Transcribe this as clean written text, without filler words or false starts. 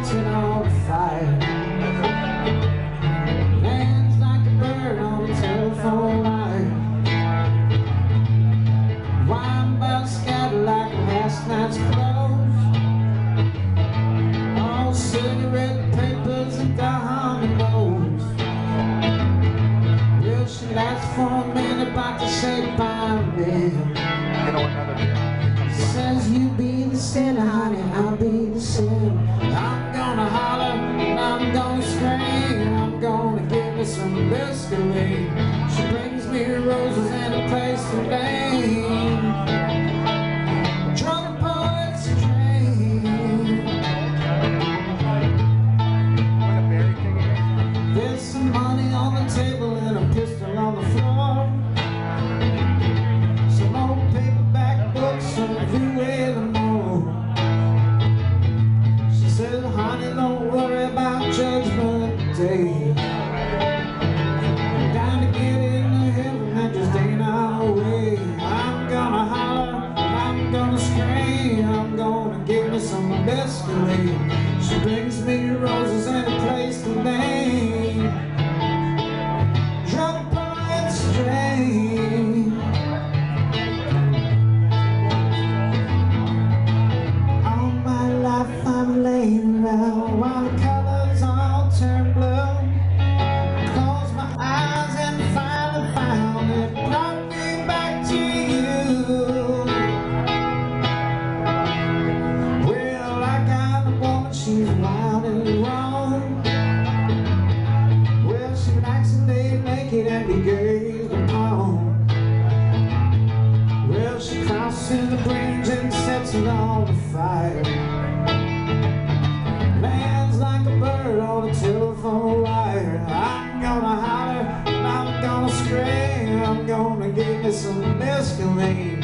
catching on fire. Lands like a bird on a telephone wire. Wine bottles scattered like last night's clothes. All cigarette papers and dominoes. Well, she lasts for a minute, about to say bye, man. Says you be the sinner, honey, I'll be the sinner. I'm gonna holler and I'm gonna scream. I'm gonna give me some Listerine. She brings me roses and a place to lay. Drunk poet's dream. There's some money on the table and a pistol on the floor. Some old paperback books, some view way the more. She said, honey, don't worry about Judgment Day. I'm down to get into heaven, that just ain't our way. I'm gonna holler, I'm gonna scream. I'm gonna give me some Listerine. She brings me roses and a place to lay. Drunk poet's dream. I'm laying around while the colors all turn blue. Close my eyes and finally found it. Brought me back to you. Well, I got a woman, she's wild and wrong. Well, she likes to lay naked and be gazed upon. Well, she crosses the bridge and sets it on the fire. Lands like a bird on a telephone wire. I'm gonna holler and I'm gonna scream. I'm gonna give me some Listerine.